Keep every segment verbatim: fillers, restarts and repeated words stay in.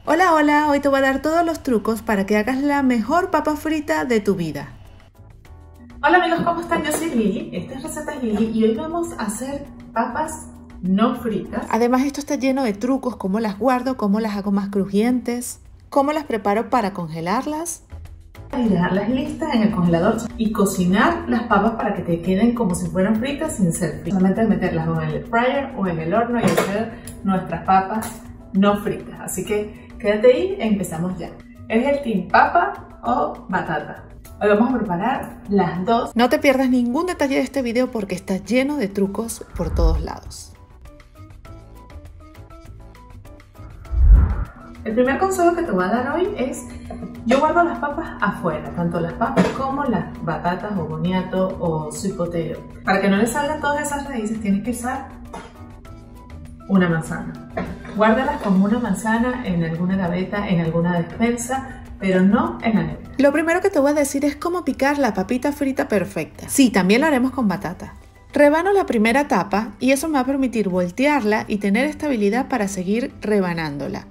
Hola, hola, hoy te voy a dar todos los trucos para que hagas la mejor papa frita de tu vida. Hola amigos, ¿cómo están? Yo soy Lili, esta es Recetas Lili y hoy vamos a hacer papas no fritas. Además esto está lleno de trucos, cómo las guardo, cómo las hago más crujientes, cómo las preparo para congelarlas. Y dejarlas listas en el congelador y cocinar las papas para que te queden como si fueran fritas sin ser fritas. Solamente meterlas en el air fryer o en el horno y hacer nuestras papas no fritas. Así que quédate ahí e empezamos ya. ¿Eres el team papa o batata? Hoy vamos a preparar las dos. No te pierdas ningún detalle de este video porque está lleno de trucos por todos lados. El primer consejo que te voy a dar hoy es, yo guardo las papas afuera, tanto las papas como las batatas o boniato o sweet potato. Para que no le salgan todas esas raíces tienes que usar una manzana. Guárdalas como una manzana en alguna gaveta, en alguna despensa, pero no en la nevera. Lo primero que te voy a decir es cómo picar la papita frita perfecta. Sí, también lo haremos con batata. Rebano la primera tapa y eso me va a permitir voltearla y tener estabilidad para seguir rebanándola.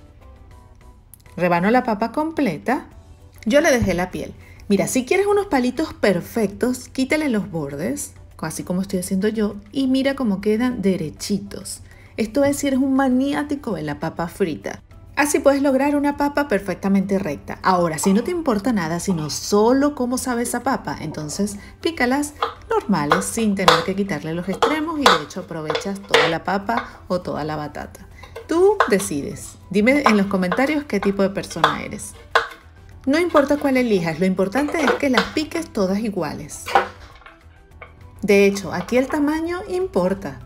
Rebano la papa completa. Yo le dejé la piel. Mira, si quieres unos palitos perfectos, quítale los bordes, así como estoy haciendo yo, y mira cómo quedan derechitos. Esto es si eres un maniático de la papa frita. Así puedes lograr una papa perfectamente recta. Ahora, si no te importa nada, sino solo cómo sabe esa papa, entonces pícalas normales sin tener que quitarle los extremos y de hecho aprovechas toda la papa o toda la batata. Tú decides. Dime en los comentarios qué tipo de persona eres. No importa cuál elijas, lo importante es que las piques todas iguales. De hecho, aquí el tamaño importa.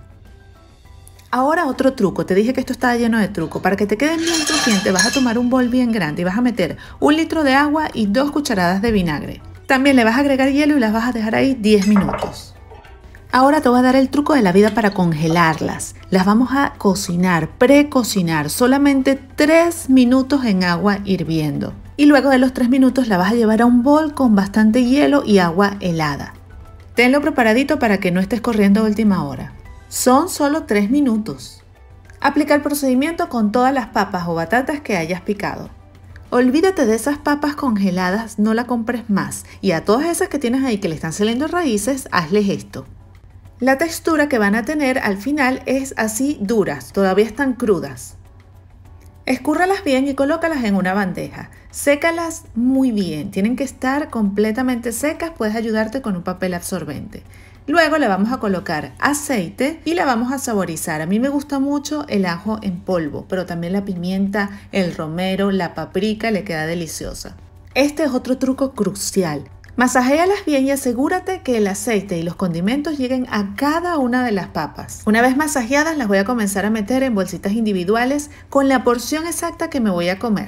Ahora otro truco, te dije que esto estaba lleno de truco. Para que te queden bien crujiente vas a tomar un bol bien grande y vas a meter un litro de agua y dos cucharadas de vinagre. También le vas a agregar hielo y las vas a dejar ahí diez minutos. Ahora te voy a dar el truco de la vida para congelarlas. Las vamos a cocinar, precocinar, solamente tres minutos en agua hirviendo. Y luego de los tres minutos la vas a llevar a un bol con bastante hielo y agua helada. Tenlo preparadito para que no estés corriendo a última hora. Son solo tres minutos. Aplica el procedimiento con todas las papas o batatas que hayas picado. Olvídate de esas papas congeladas, no la compres más. Y a todas esas que tienes ahí que le están saliendo raíces, hazles esto. La textura que van a tener al final es así duras, todavía están crudas. Escúrralas bien y colócalas en una bandeja. Sécalas muy bien, tienen que estar completamente secas, puedes ayudarte con un papel absorbente. Luego le vamos a colocar aceite y la vamos a saborizar. A mí me gusta mucho el ajo en polvo, pero también la pimienta, el romero, la paprika le queda deliciosa. Este es otro truco crucial. Masajéalas bien y asegúrate que el aceite y los condimentos lleguen a cada una de las papas. Una vez masajeadas las voy a comenzar a meter en bolsitas individuales con la porción exacta que me voy a comer.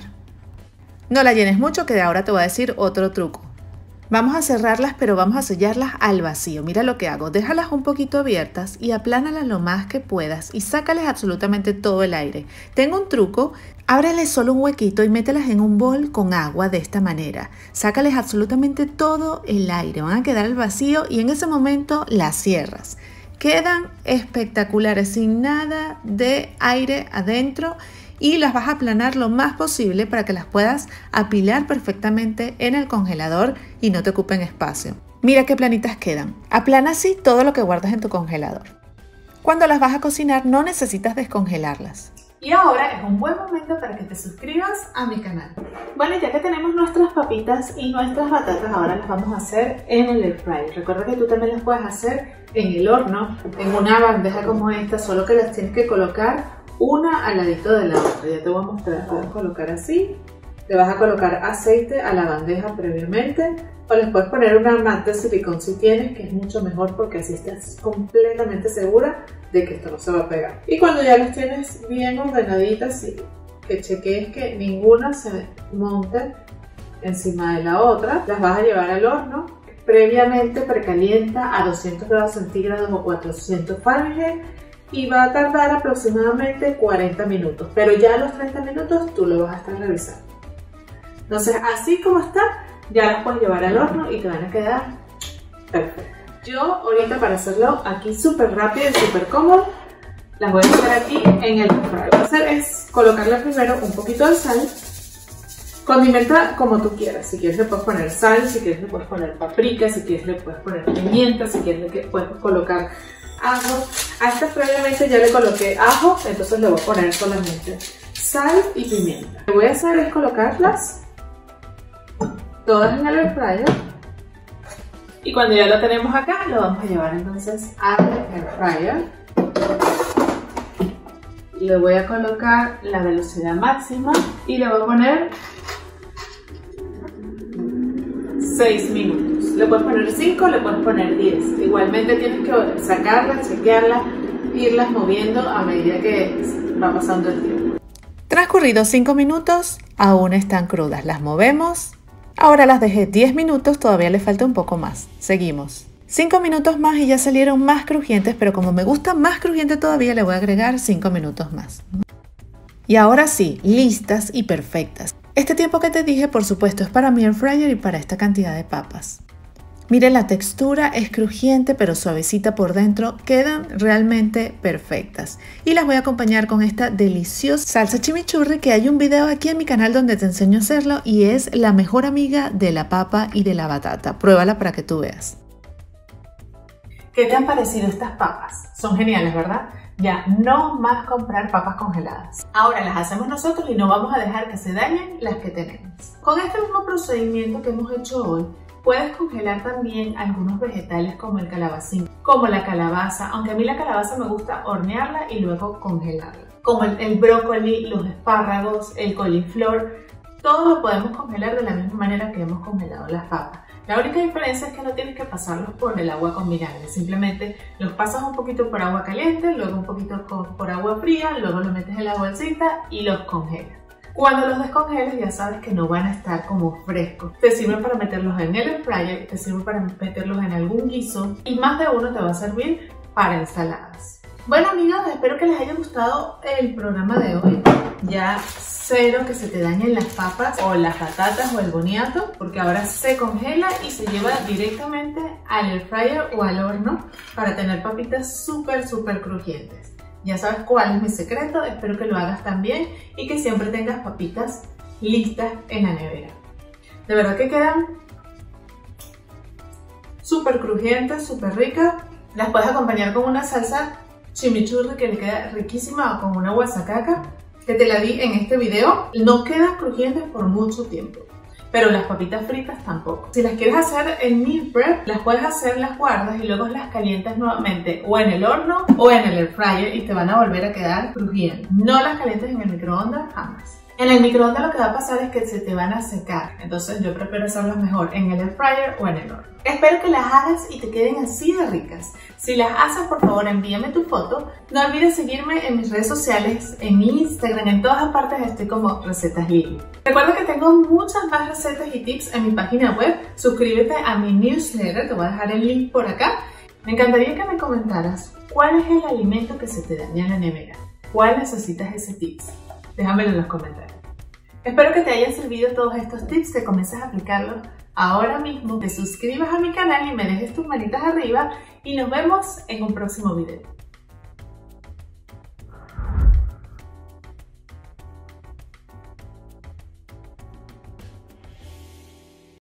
No la llenes mucho, que de ahora te voy a decir otro truco. Vamos a cerrarlas, pero vamos a sellarlas al vacío. Mira lo que hago, déjalas un poquito abiertas y aplánalas lo más que puedas y sácales absolutamente todo el aire. Tengo un truco, ábrele solo un huequito y mételas en un bol con agua de esta manera. Sácales absolutamente todo el aire, van a quedar al vacío y en ese momento las cierras. Quedan espectaculares, sin nada de aire adentro. Y las vas a aplanar lo más posible para que las puedas apilar perfectamente en el congelador y no te ocupen espacio. Mira qué planitas quedan. Aplana así todo lo que guardas en tu congelador. Cuando las vas a cocinar no necesitas descongelarlas. Y ahora es un buen momento para que te suscribas a mi canal. Bueno, ya que tenemos nuestras papitas y nuestras batatas, ahora las vamos a hacer en el air fryer. Recuerda que tú también las puedes hacer en el horno, en una bandeja como esta, solo que las tienes que colocar una al ladito de la otra. Ya te voy a mostrar, te vas a colocar así, le vas a colocar aceite a la bandeja previamente o les puedes poner una manta de silicón si tienes, que es mucho mejor porque así estás completamente segura de que esto no se va a pegar. Y cuando ya las tienes bien ordenaditas y que chequees que ninguna se monte encima de la otra, las vas a llevar al horno. Previamente precalienta a doscientos grados centígrados o cuatrocientos Fahrenheit y va a tardar aproximadamente cuarenta minutos, pero ya a los treinta minutos tú lo vas a estar revisando. Entonces, así como está, ya las puedes llevar al horno y te van a quedar perfectas. Yo ahorita, para hacerlo aquí súper rápido y súper cómodo, las voy a hacer aquí en el fryer. Lo que voy a hacer es colocarle primero un poquito de sal. Condimenta como tú quieras. Si quieres le puedes poner sal, si quieres le puedes poner paprika, si quieres le puedes poner pimienta, si quieres le puedes colocar ajo. A esta previamente ya le coloqué ajo, entonces le voy a poner solamente sal y pimienta. Lo que voy a hacer es colocarlas todas en el air fryer. Y cuando ya lo tenemos acá, lo vamos a llevar entonces al air fryer. Le voy a colocar la velocidad máxima y le voy a poner seis minutos. Le puedes poner cinco, le puedes poner diez. Igualmente tienes que sacarlas, chequearlas, irlas moviendo a medida que va pasando el tiempo. Transcurridos cinco minutos, aún están crudas. Las movemos. Ahora las dejé diez minutos, todavía le falta un poco más. Seguimos. cinco minutos más y ya salieron más crujientes, pero como me gusta más crujiente todavía, le voy a agregar cinco minutos más. Y ahora sí, listas y perfectas. Este tiempo que te dije, por supuesto, es para mi air fryer y para esta cantidad de papas. Miren, la textura es crujiente pero suavecita por dentro, quedan realmente perfectas. Y las voy a acompañar con esta deliciosa salsa chimichurri, que hay un video aquí en mi canal donde te enseño a hacerlo y es la mejor amiga de la papa y de la batata. Pruébala para que tú veas. ¿Qué te han parecido estas papas? Son geniales, ¿verdad? Ya, no más comprar papas congeladas. Ahora las hacemos nosotros y no vamos a dejar que se dañen las que tenemos. Con este mismo procedimiento que hemos hecho hoy, puedes congelar también algunos vegetales como el calabacín, como la calabaza, aunque a mí la calabaza me gusta hornearla y luego congelarla. Como el, el brócoli, los espárragos, el coliflor, todo lo podemos congelar de la misma manera que hemos congelado las papas. La única diferencia es que no tienes que pasarlos por el agua con vinagre, simplemente los pasas un poquito por agua caliente, luego un poquito por agua fría, luego los metes en la bolsita y los congelas. Cuando los descongeles ya sabes que no van a estar como frescos. Te sirven para meterlos en el air fryer, te sirven para meterlos en algún guiso y más de uno te va a servir para ensaladas. Bueno amigos, espero que les haya gustado el programa de hoy. Ya cero que se te dañen las papas o las batatas o el boniato, porque ahora se congela y se lleva directamente al air fryer o al horno para tener papitas súper súper crujientes. Ya sabes cuál es mi secreto, espero que lo hagas también y que siempre tengas papitas listas en la nevera. De verdad que quedan súper crujientes, súper ricas. Las puedes acompañar con una salsa chimichurri que le queda riquísima o con una guasacaca que te la di en este video. No quedan crujientes por mucho tiempo, pero las papitas fritas tampoco. Si las quieres hacer en meal prep, las puedes hacer, las guardas y luego las calientas nuevamente o en el horno o en el air fryer y te van a volver a quedar crujientes. No las calientes en el microondas jamás. En el microondas lo que va a pasar es que se te van a secar, entonces yo prefiero hacerlas mejor en el air fryer o en el horno. Espero que las hagas y te queden así de ricas. Si las haces, por favor envíame tu foto. No olvides seguirme en mis redes sociales, en mi Instagram, en todas partes estoy como Recetas Lili. Recuerda que tengo muchas más recetas y tips en mi página web. Suscríbete a mi newsletter, te voy a dejar el link por acá. Me encantaría que me comentaras cuál es el alimento que se te daña en la nevera. ¿Cuál necesitas ese tips? Déjamelo en los comentarios. Espero que te hayan servido todos estos tips, que comiences a aplicarlos ahora mismo, te suscribas a mi canal y me dejes tus manitas arriba y nos vemos en un próximo video.